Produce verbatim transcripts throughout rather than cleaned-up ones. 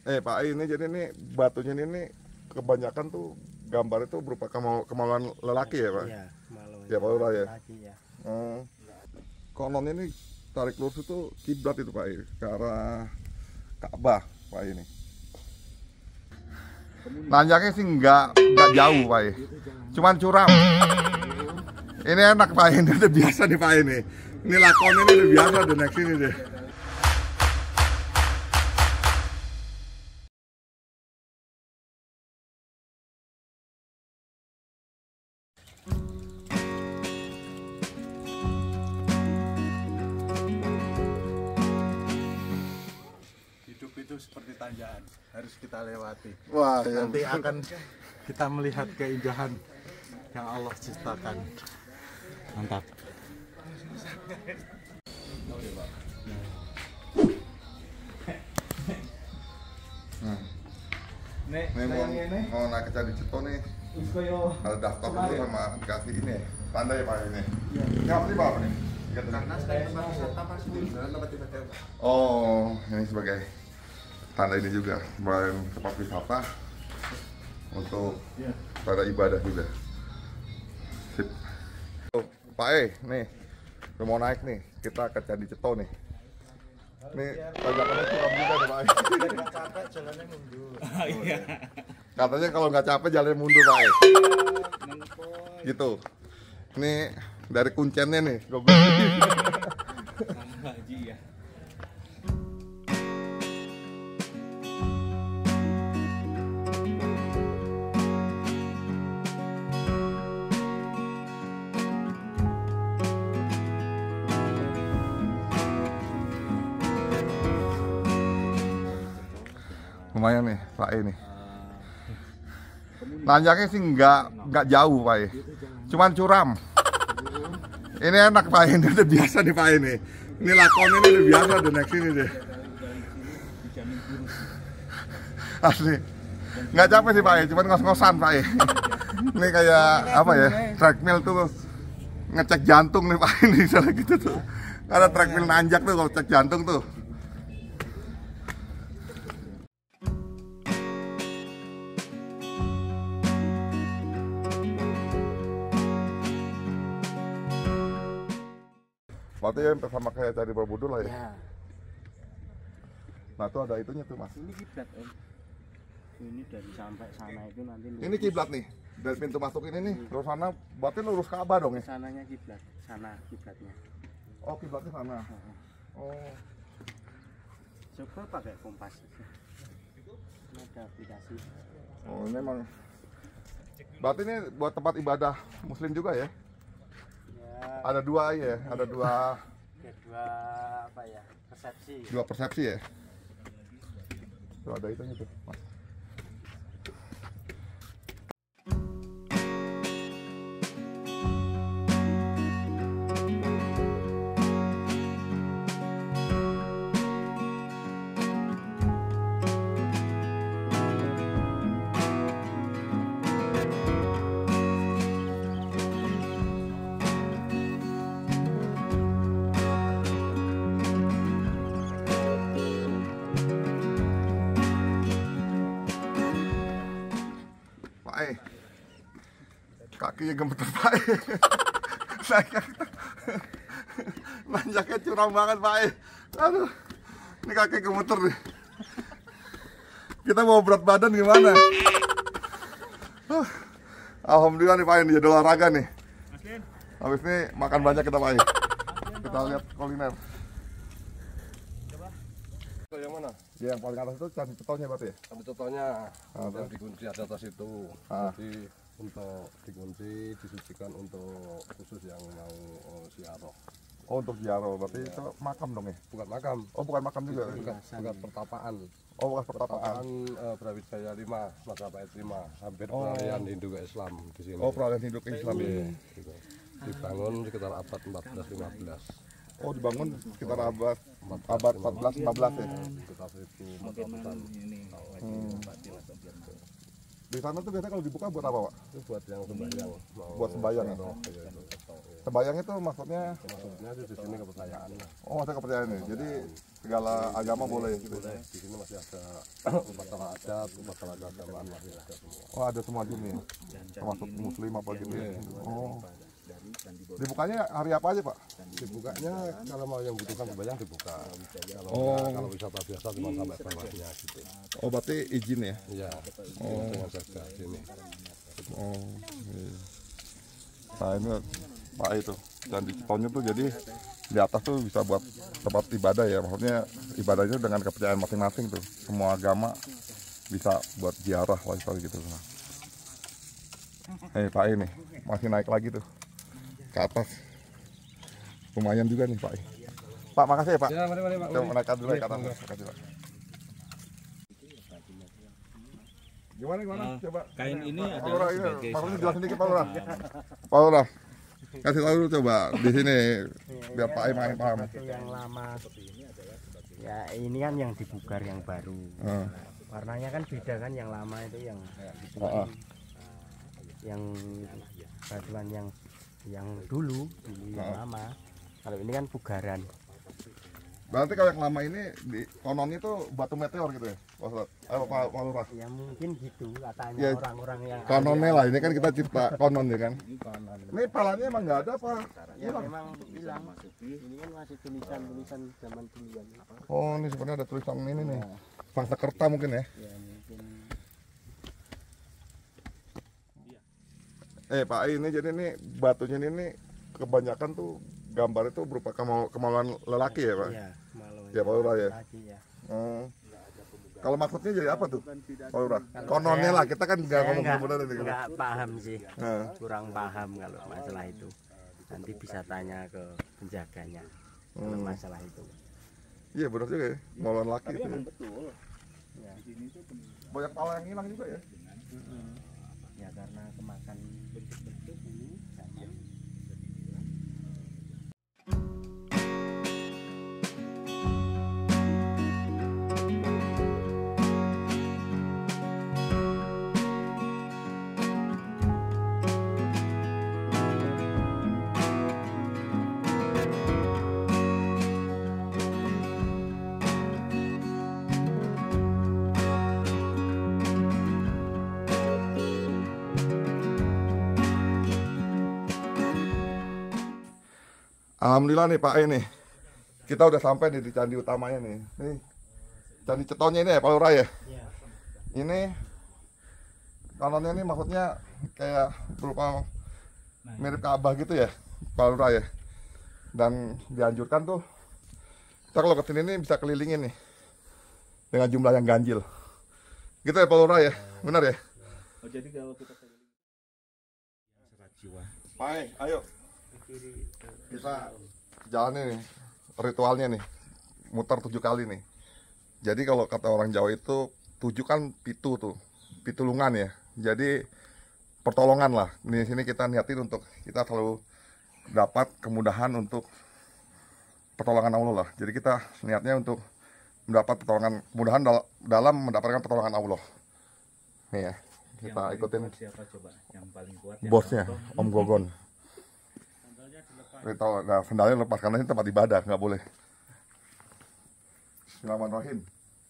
Eh Pak, ini jadi ini batunya ini, nih kebanyakan tuh gambar itu berupa kemau kemauan lelaki ya Pak? Iya, malu Ya Pak Lurah ya. laki ya. Hmm. Konon ini tarik lurus itu kiblat itu Pak, ke arah Ka'bah Pak ini. Nanjaknya sih nggak nggak jauh Pak, cuman curam. Ini enak Pak, ini udah biasa nih Pak ini. Ini lakon ini udah biasa udah naik sini deh. Hidup itu seperti tanjakan, harus kita lewati. Wah, ya. Nanti akan kita melihat keindahan yang Allah ciptakan. Mantap. Hmm. Nek, Ini mau, mau naik ke Candi Ceto nih, ada daftar dulu sama dikasih ini tanda ya Pak ini. Ini apa sih Pak apa nih? Karena selain tempat wisata pasti juga tempat ibadah. Oh, ini sebagai tanda ini juga, selain tempat wisata untuk pada ibadah juga. Sip. Oh, Pak E, nih, udah mau naik nih, kita ke Candi Ceto nih. Nih, tanjakannya curam juga nih Pak E. Nggak capek jalannya mundur. Katanya kalau nggak capek jalannya mundur Pak E. Gitu. Ini dari kuncennya nih, goblok. Haji ya. Lumayan nih Pak E nih. Nanjaknya sih nggak nggak jauh Pak E, cuman curam. Ini enak Pak E, ini udah biasa nih Pak E nih. Ini lakon ini udah biasa udah naik sini deh. Asli. Nggak capek sih Pak E, cuman ngos-ngosan Pak E. Ini kayak apa ya? Treadmill tuh ngecek jantung nih Pak E, ini misalnya gitu tuh. Ada treadmill nanjak tuh kalau cek jantung tuh. Berarti ya sama kayak Candi Borobudur lah ya. Ya. Nah tuh ada itunya tuh Mas. Ini kiblat Om. Ini dari sampai sana itu nanti lurus. Ini kiblat nih. Dari pintu masuk ini nih, terus sana berarti lurus Ka'bah dong ya? Sananya kiblat, sana kiblatnya. Oh, kiblatnya sana. Oh. Coba pakai kompas. Ini ada aplikasi. Oh, ini emang berarti ini buat tempat ibadah muslim juga ya? Ya, Ada dua ya, ada dua ada dua apa ya? Persepsi. dua persepsi ya. Tuh ada itunya tuh, Mas. Pak E, kakinya gemeter Pak E. Nanjaknya curam banget Pak E. Aduh, ini kaki gemeter nih. Kita mau berat badan gimana? Huh. Alhamdulillah nih Pak E, jadi olahraga nih. Habis ini makan banyak kita Pak E. Kita lihat kuliner. Yang mana? Ya, yang paling atas itu Candi Cetonya berarti ya? Ada contohnya, Ah, yang dikunci ada atas itu. Ah. Jadi untuk dikunci disucikan untuk khusus yang mau oh, ziarah. Oh, untuk ziarah berarti itu makam dong ya? Bukan makam, Oh, bukan makam juga. bukan, bukan pertapaan. Oh, bukan pertapaan. Pertapaan uh, Brawijaya lima, Majapahit lima, hampir Oh. peralihan Hindu ke Islam di sini. Oh, peralihan hidup Islam ya. Iya, gitu. Dibangun sekitar abad empat belas lima belas. Oh, dibangun sekitar abad abad empat belas lima belas ya. Sekitar seribu empat ratusan. Hmm. Di sana tuh biasanya kalau dibuka buat apa, Pak? Itu buat yang sembahyang. Mau Buat sembahyang ya? umroh, iya, itu. Sembayang itu maksudnya? Maksudnya di sini kepercayaan. Oh, ada kepercayaan nih. Jadi segala agama boleh gitu. Boleh. Di sini masih ada upacara adat, upacara keagamaan masih ada semua. Oh, ada semua gini. Termasuk muslim apa gitu ya. Oh. Dibukanya hari apa aja, Pak? Dibukanya kalau mau yang butuhkan sembayang dibuka. Kalau Oh. enggak, kalau wisata biasa cuma sampai bawahnya gitu. Oh, berarti izin ya? Iya. Oh. Dengan saja sini. Oh. Iya. Nah, ini Pak itu. Dan di Citonyo tuh jadi di atas tuh bisa buat tempat ibadah ya. Maksudnya ibadahnya dengan kepercayaan masing-masing tuh. Semua agama bisa buat ziarah lah gitu. Eh, Pak ini masih naik lagi tuh ke atas. Lumayan juga nih, Pak. Pak, makasih ya, Pak. Ya, mari mari Pak. Coba naik dulu ya ke atas. Makasih, Pak. Gimana gimana? Coba. Kain ini Pak adalah Lurah, ini. sebagai Pak Lurah jelasin dikit, Pak Lurah. Pak Lurah. Kasih tahu dulu coba di sini biar Pak Im main paham. Itu yang lama. Ya ini kan yang dibugar yang baru. Hmm. Warnanya kan beda kan, yang lama itu yang gitu. Oh, oh. Yang batuan yang yang dulu, dulu yang Oh. lama. Kalau ini kan bugaran. Berarti kalau yang lama ini di kononnya tuh batu meteor gitu ya? Pak Lurah. Ayo Pak Pak Lurah. Ya mungkin gitu katanya Ya, orang-orang yang Kononnya lah, ini kan kita cipta konon ya kan. Ini konon. Ini palanya emang nggak ada apa? Ya memang hilang. Ini kan masih tulisan-tulisan zaman duluan. Oh, ini sebenarnya ada tulisan ini nih. Pangsakerta mungkin ya. Ya mungkin. Eh Pak, ini jadi nih batunya ini nih kebanyakan tuh gambar itu berupa kemau kemauan lelaki ya Pak? Iya, malu. Ya Pak Lurah ya. Lagi ya. Oh. Kalau maksudnya jadi apa tuh Pak Lurah? Kononnya lah, kita kan nggak Saya ngomong nggak benar ini. nggak paham sih, Nah. kurang paham kalau masalah itu. Nanti bisa tanya ke penjaganya kalau Hmm. masalah itu. Iya benar juga ya, kemauan laki itu. Ya. Betul. Ya. Banyak pala yang hilang juga ya. Ya karena kemakan bentuk-bentuk ini sama. Alhamdulillah nih Pak ini, kita udah sampai nih di candi utamanya nih. Nih candi Citonyo ini ya Pak Lurah ya. Iya. Ini kononnya ini maksudnya kayak berupa mirip Ka'bah gitu ya Pak Lurah ya. Dan dianjurkan tuh kita kalau kesini ini bisa kelilingin nih dengan jumlah yang ganjil. Gitu ya Pak Lurah ya, benar ya? Oh, jadi kalau kita keliling serat jiwa. Pak, ayo kita jalan nih ritualnya nih, muter tujuh kali nih. Jadi kalau kata orang Jawa itu tujuh kan pitu tuh, pitulungan ya. Jadi pertolongan lah. Di sini kita niatin untuk kita selalu dapat kemudahan untuk pertolongan Allah lah. Jadi kita niatnya untuk mendapat pertolongan, kemudahan dal- dalam mendapatkan pertolongan Allah. Nih ya, kita ikutin Siapa coba yang paling kuat? bosnya, Om Gogon. Ritual, nah sendalnya lepas karena ini tempat ibadah, nggak boleh. Bismillahirrahmanirrahim.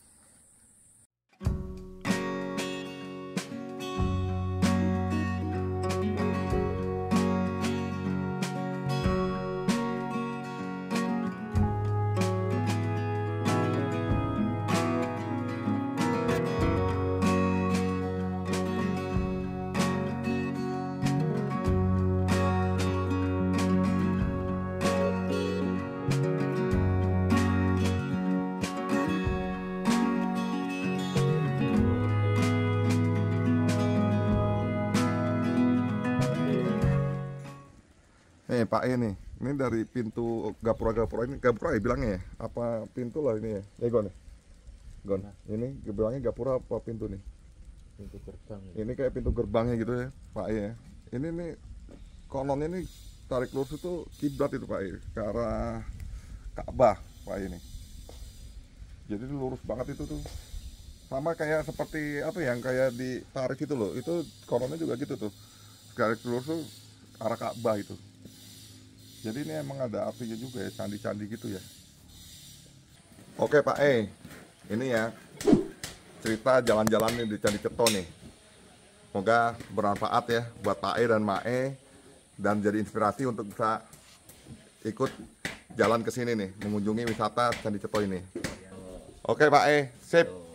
Nih Pak E nih, ini dari pintu gapura-gapura ini, gapura ya bilangnya ya? Apa pintu lah ini ya? Ya Gon ya? Gon, ini bilangnya gapura apa pintu nih? Pintu gerbang. Ini kayak pintu gerbangnya gitu ya Pak E ya. Ini nih, kononnya nih tarik lurus itu kiblat itu Pak E, ke arah Ka'bah Pak E ini. Jadi lurus banget itu tuh. Sama kayak seperti apa yang kayak ditarik itu loh, itu kononnya juga gitu tuh. Tarik lurus tuh arah Ka'bah itu. Jadi ini emang ada artinya juga ya, candi-candi gitu ya. Oke Pak E, ini ya cerita jalan-jalan nih di Candi Ceto nih. Semoga bermanfaat ya buat Pak E dan Mak E, dan jadi inspirasi untuk bisa ikut jalan ke sini nih, mengunjungi wisata Candi Ceto ini. Oke Pak E, sip.